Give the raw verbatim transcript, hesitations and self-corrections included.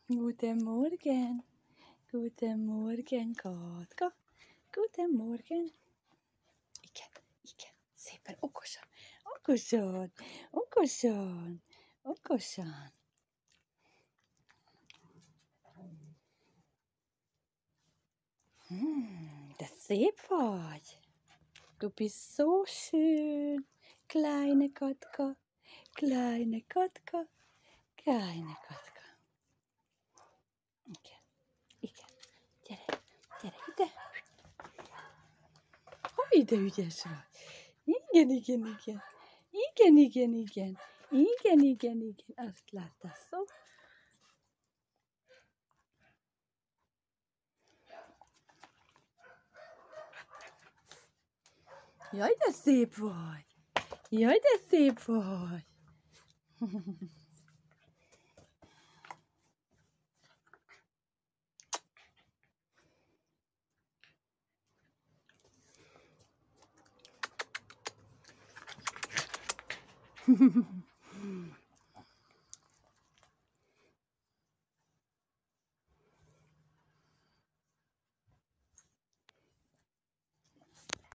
Guten Morgen. Guten Morgen, Katka. Guten Morgen. Igen, igen. Szépen okosan. Okosan. Okosan. Okosan. Hm, de szép vagy. Du bist so schön. Kleine Katka. Kleine Katka. Kleine Katka. Igen. Igen. Gyere. Gyere ide. Hogy de ügyes vagy. Igen, igen, igen. Igen, igen, igen. Igen, igen, igen. Azt láttad, szó. Jaj, de szép vagy. Jaj, de szép vagy.